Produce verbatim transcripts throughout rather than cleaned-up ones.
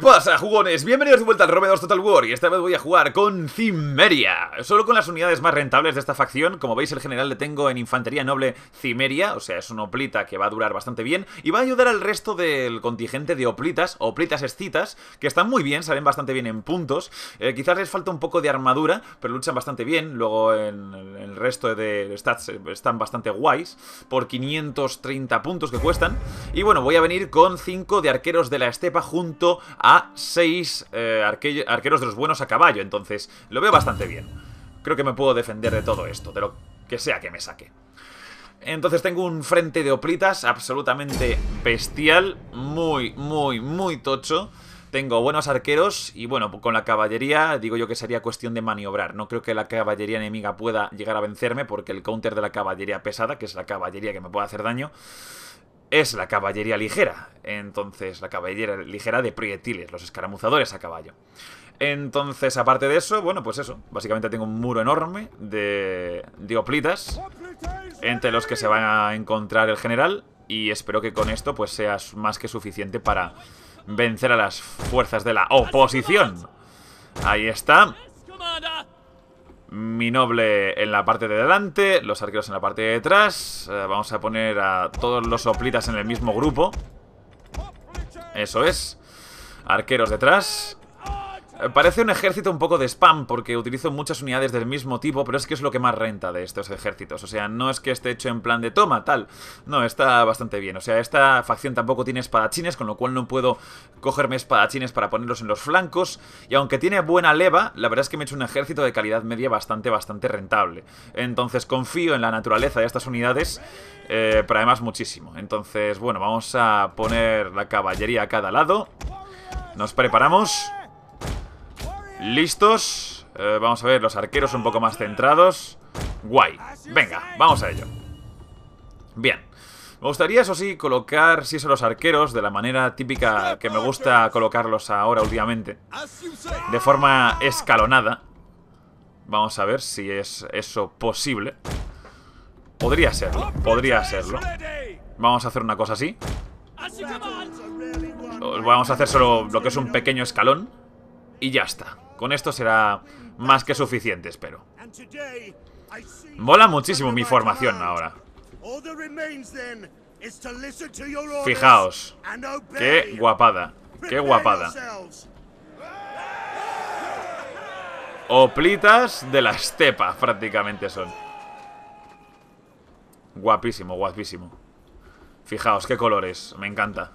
pasa, jugones? Bienvenidos de vuelta al Romeo dos Total War. Y esta vez voy a jugar con Cimmeria, solo con las unidades más rentables de esta facción. Como veis, el general le tengo en infantería noble Cimmeria, o sea, es una hoplita que va a durar bastante bien y va a ayudar al resto del contingente de hoplitas, hoplitas escitas, que están muy bien, salen bastante bien en puntos. eh, Quizás les falta un poco de armadura, pero luchan bastante bien. Luego en el resto de stats están bastante guays, por quinientos treinta puntos que cuestan. Y bueno, voy a venir con cinco de arqueros de la estepa junto a seis eh, arque arqueros de los buenos a caballo. Entonces lo veo bastante bien. Creo que me puedo defender de todo esto, de lo que sea que me saque. Entonces tengo un frente de hoplitas absolutamente bestial, muy, muy, muy tocho. Tengo buenos arqueros y bueno, con la caballería digo yo que sería cuestión de maniobrar. No creo que la caballería enemiga pueda llegar a vencerme, porque el counter de la caballería pesada, que es la caballería que me puede hacer daño, es la caballería ligera. Entonces, la caballería ligera de proyectiles, los escaramuzadores a caballo. Entonces, aparte de eso, bueno, pues eso. Básicamente tengo un muro enorme de, de hoplitas, entre los que se va a encontrar el general. Y espero que con esto pues sea más que suficiente para vencer a las fuerzas de la oposición. Ahí está. Mi noble en la parte de delante, los arqueros en la parte de detrás. eh, Vamos a poner a todos los hoplitas en el mismo grupo. Eso es. Arqueros detrás. Parece un ejército un poco de spam, porque utilizo muchas unidades del mismo tipo, pero es que es lo que más renta de estos ejércitos. O sea, no es que esté hecho en plan de toma, tal. No, está bastante bien. O sea, esta facción tampoco tiene espadachines, con lo cual no puedo cogerme espadachines para ponerlos en los flancos. Y aunque tiene buena leva, la verdad es que me he hecho un ejército de calidad media bastante, bastante rentable. Entonces confío en la naturaleza de estas unidades, eh, pero además muchísimo. Entonces, bueno, vamos a poner la caballería a cada lado. Nos preparamos. Listos. eh, Vamos a ver los arqueros un poco más centrados. Guay. Venga, vamos a ello. Bien. Me gustaría, eso sí, colocar, si son los arqueros, de la manera típica que me gusta colocarlos ahora últimamente, de forma escalonada. Vamos a ver si es eso posible. Podría serlo, podría serlo. Vamos a hacer una cosa así. Vamos a hacer solo lo que es un pequeño escalón y ya está. Con esto será más que suficiente, espero. Mola muchísimo mi formación ahora. Fijaos. Qué guapada. Qué guapada. Hoplitas de la estepa prácticamente son. Guapísimo, guapísimo. Fijaos, qué colores. Me encanta.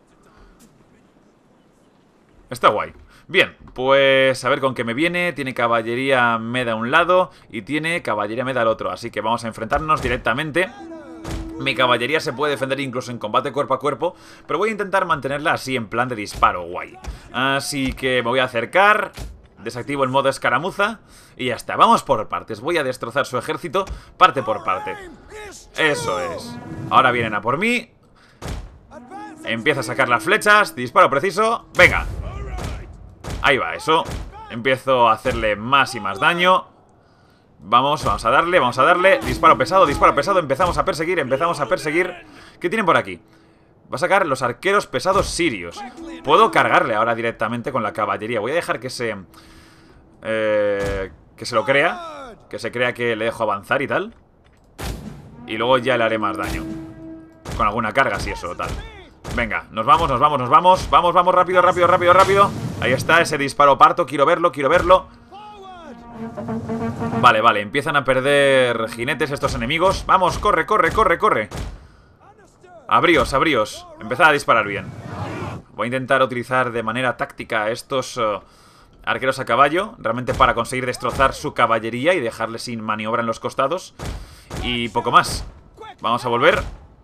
Está guay. Bien, pues a ver con qué me viene. Tiene caballería meda a un lado y tiene caballería meda al otro. Así que vamos a enfrentarnos directamente. Mi caballería se puede defender incluso en combate cuerpo a cuerpo, pero voy a intentar mantenerla así en plan de disparo, guay. Así que me voy a acercar, desactivo el modo escaramuza y ya está. Vamos por partes, voy a destrozar su ejército parte por parte. Eso es. Ahora vienen a por mí. Empieza a sacar las flechas, disparo preciso, venga. Ahí va, eso. Empiezo a hacerle más y más daño. Vamos, vamos a darle, vamos a darle. Disparo pesado, disparo pesado. Empezamos a perseguir, empezamos a perseguir. ¿Qué tienen por aquí? Va a sacar los arqueros pesados sirios. Puedo cargarle ahora directamente con la caballería. Voy a dejar que se... Eh, que se lo crea. Que se crea que le dejo avanzar y tal. Y luego ya le haré más daño. Con alguna carga, si eso, tal. Venga, nos vamos, nos vamos, nos vamos. Vamos, vamos, rápido, rápido, rápido, rápido. Ahí está, ese disparo parto, quiero verlo, quiero verlo. Vale, vale, empiezan a perder jinetes estos enemigos. Vamos, corre, corre, corre, corre. Abríos, abríos. Empezad a disparar bien. Voy a intentar utilizar de manera táctica estos uh, arqueros a caballo, realmente para conseguir destrozar su caballería y dejarle sin maniobra en los costados. Y poco más. Vamos a volver.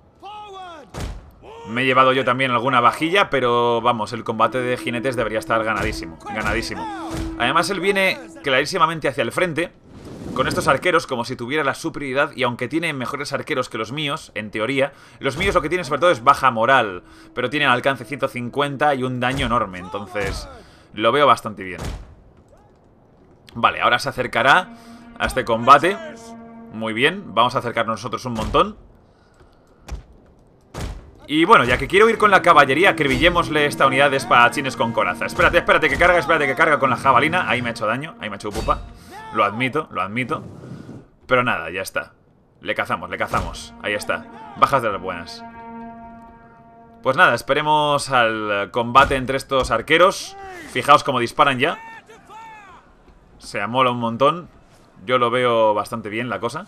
Me he llevado yo también alguna vajilla, pero vamos, el combate de jinetes debería estar ganadísimo, ganadísimo. Además él viene clarísimamente hacia el frente, con estos arqueros como si tuviera la superioridad. Y aunque tiene mejores arqueros que los míos, en teoría, los míos lo que tienen sobre todo es baja moral, pero tienen alcance ciento cincuenta y un daño enorme, entonces lo veo bastante bien. Vale, ahora se acercará a este combate. Muy bien, vamos a acercarnos nosotros un montón. Y bueno, ya que quiero ir con la caballería, acribillémosle esta unidad de espadachines con coraza. Espérate, espérate que carga, espérate que carga con la jabalina. Ahí me ha hecho daño, ahí me ha hecho pupa. Lo admito, lo admito. Pero nada, ya está. Le cazamos, le cazamos. Ahí está, bajas de las buenas. Pues nada, esperemos al combate entre estos arqueros. Fijaos cómo disparan ya. Se amola un montón. Yo lo veo bastante bien la cosa.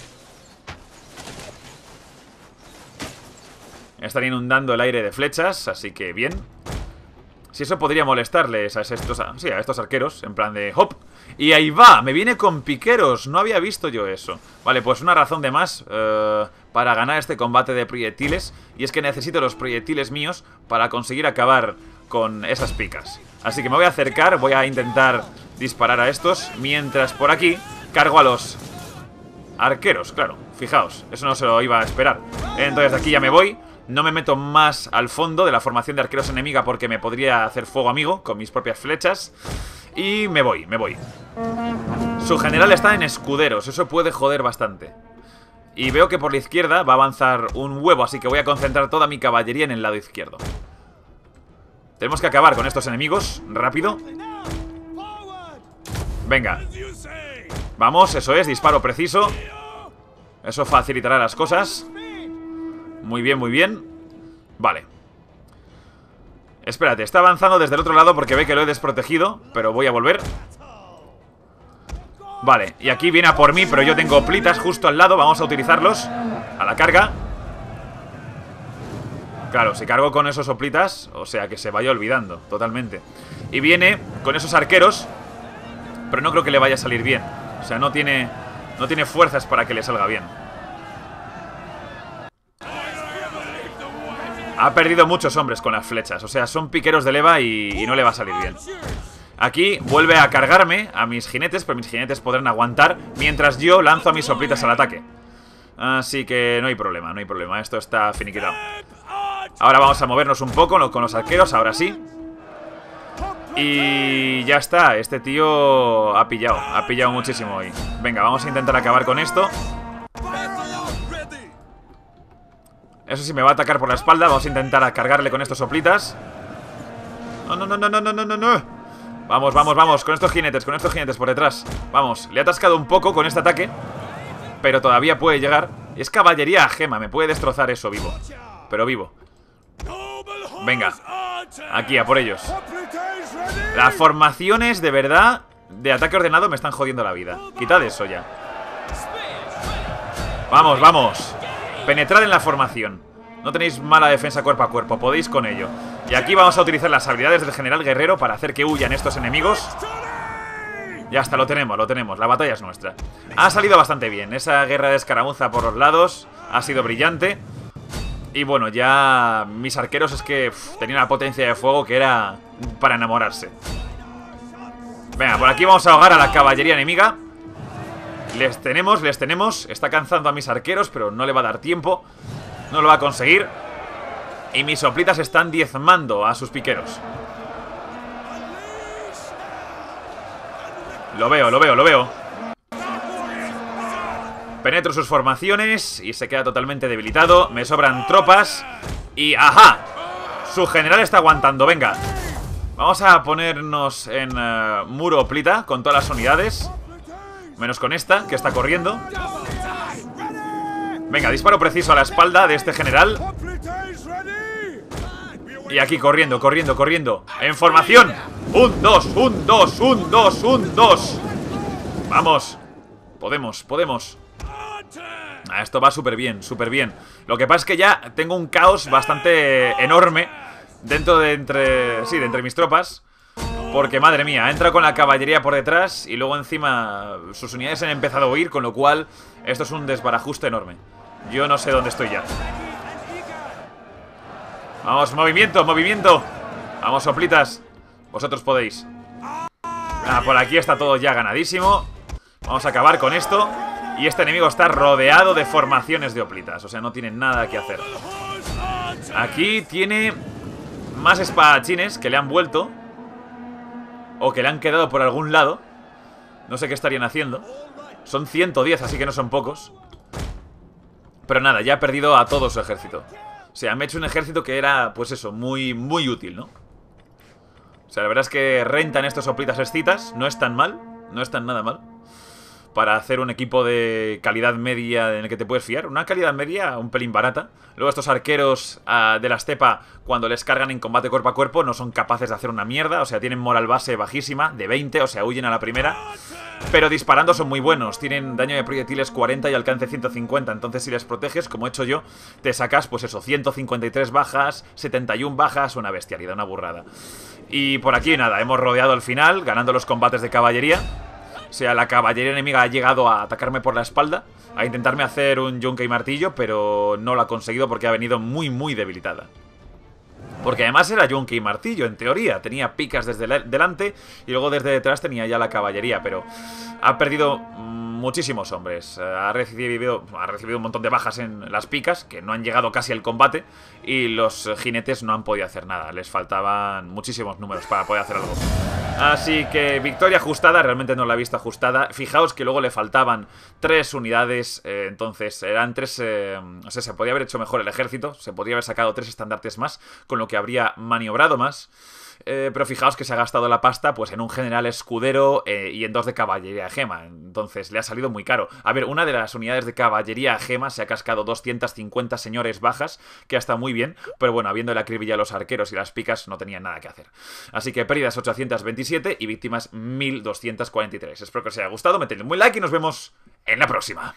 Están inundando el aire de flechas, así que bien. Si eso podría molestarles a estos, sí, a estos arqueros, en plan de hop. Y ahí va, me viene con piqueros. No había visto yo eso. Vale, pues una razón de más uh, para ganar este combate de proyectiles. Y es que necesito los proyectiles míos para conseguir acabar con esas picas. Así que me voy a acercar, voy a intentar disparar a estos, mientras por aquí cargo a los arqueros, claro. Fijaos, eso no se lo iba a esperar. Entonces de aquí ya me voy. No me meto más al fondo de la formación de arqueros enemiga porque me podría hacer fuego amigo con mis propias flechas. Y me voy, me voy. Su general está en escuderos, eso puede joder bastante. Y veo que por la izquierda va a avanzar un huevo, así que voy a concentrar toda mi caballería en el lado izquierdo. Tenemos que acabar con estos enemigos, rápido. Venga. Vamos, eso es, disparo preciso. Eso facilitará las cosas. Muy bien, muy bien. Vale. Espérate, está avanzando desde el otro lado porque ve que lo he desprotegido, pero voy a volver. Vale, y aquí viene a por mí, pero yo tengo plitas justo al lado. Vamos a utilizarlos. A la carga. Claro, si cargo con esos soplitas, o sea, que se vaya olvidando totalmente. Y viene con esos arqueros, pero no creo que le vaya a salir bien. O sea, no tiene, no tiene fuerzas para que le salga bien. Ha perdido muchos hombres con las flechas. O sea, son piqueros de leva y, y no le va a salir bien. Aquí vuelve a cargarme a mis jinetes, pero mis jinetes podrán aguantar mientras yo lanzo a mis soplitas al ataque. Así que no hay problema, no hay problema. Esto está finiquitado. Ahora vamos a movernos un poco con los arqueros, ahora sí. Y ya está, este tío ha pillado, ha pillado muchísimo hoy. Venga, vamos a intentar acabar con esto. Eso sí, me va a atacar por la espalda. Vamos a intentar cargarle con estos soplitas. No, no, no, no, no, no, no, no. Vamos, vamos, vamos, con estos jinetes, con estos jinetes por detrás. Vamos, le he atascado un poco con este ataque, pero todavía puede llegar. Es caballería a gema, me puede destrozar eso vivo. Pero vivo. Venga, aquí, a por ellos. Las formaciones, de verdad, de ataque ordenado me están jodiendo la vida. Quitad eso ya. Vamos, vamos. Penetrad en la formación. No tenéis mala defensa cuerpo a cuerpo, podéis con ello. Y aquí vamos a utilizar las habilidades del general guerrero para hacer que huyan estos enemigos. Ya está, lo tenemos, lo tenemos, la batalla es nuestra. Ha salido bastante bien, esa guerra de escaramuza por los lados ha sido brillante. Y bueno, ya mis arqueros es que uf, tenían una potencia de fuego que era para enamorarse. Venga, por aquí vamos a ahogar a la caballería enemiga. Les tenemos, les tenemos. Está cansando a mis arqueros, pero no le va a dar tiempo. No lo va a conseguir. Y mis soplitas están diezmando a sus piqueros. Lo veo, lo veo, lo veo. Penetro sus formaciones y se queda totalmente debilitado. Me sobran tropas. Y ¡ajá! Su general está aguantando, venga. Vamos a ponernos en uh, muro oplita con todas las unidades. Menos con esta, que está corriendo. Venga, disparo preciso a la espalda de este general. Y aquí corriendo, corriendo, corriendo. En formación. Un, dos, un, dos, un, dos, un, dos. Vamos. Podemos, podemos. Ah, esto va súper bien, súper bien. Lo que pasa es que ya tengo un caos bastante enorme dentro de entre... Sí, de entre mis tropas. Porque, madre mía, ha entrado con la caballería por detrás y luego encima sus unidades han empezado a huir, con lo cual esto es un desbarajuste enorme. Yo no sé dónde estoy ya. Vamos, movimiento, movimiento. Vamos, soplitas. Vosotros podéis. Ah, por aquí está todo ya ganadísimo. Vamos a acabar con esto. Y este enemigo está rodeado de formaciones de hoplitas. O sea, no tiene nada que hacer. Aquí tiene más espadachines que le han vuelto. O que le han quedado por algún lado. No sé qué estarían haciendo. Son ciento diez, así que no son pocos. Pero nada, ya ha perdido a todo su ejército. O sea, me he hecho un ejército que era, pues eso, muy, muy útil, ¿no? O sea, la verdad es que rentan estos soplitas escitas. No es tan mal, no es tan nada mal para hacer un equipo de calidad media en el que te puedes fiar. Una calidad media un pelín barata. Luego estos arqueros uh, de la estepa, cuando les cargan en combate cuerpo a cuerpo, no son capaces de hacer una mierda. O sea, tienen moral base bajísima, de veinte, o sea, huyen a la primera. Pero disparando son muy buenos. Tienen daño de proyectiles cuarenta y alcance ciento cincuenta. Entonces si les proteges, como he hecho yo, te sacas, pues eso, ciento cincuenta y tres bajas, setenta y una bajas, una bestialidad, una burrada. Y por aquí nada, hemos rodeado el final, ganando los combates de caballería. O sea, la caballería enemiga ha llegado a atacarme por la espalda, a intentarme hacer un yunque y martillo, pero no lo ha conseguido porque ha venido muy, muy debilitada. Porque además era yunque y martillo, en teoría. Tenía picas desde delante y luego desde detrás tenía ya la caballería, pero ha perdido muchísimos hombres. Ha recibido, ha recibido un montón de bajas en las picas, que no han llegado casi al combate, y los jinetes no han podido hacer nada. Les faltaban muchísimos números para poder hacer algo. Así que victoria ajustada, realmente no la he visto ajustada. Fijaos que luego le faltaban tres unidades, eh, entonces eran tres... Eh, o sea, se podía haber hecho mejor el ejército, se podría haber sacado tres estandartes más, con lo que habría maniobrado más. Eh, pero fijaos que se ha gastado la pasta pues en un general escudero eh, y en dos de caballería gema. Entonces le ha salido muy caro. A ver, una de las unidades de caballería gema se ha cascado doscientas cincuenta señores bajas, que ha estado muy bien, pero bueno, habiendo la acribilla a los arqueros y las picas no tenían nada que hacer. Así que pérdidas ochocientas veintisiete y víctimas mil doscientas cuarenta y tres. Espero que os haya gustado, metedle un buen like y nos vemos en la próxima.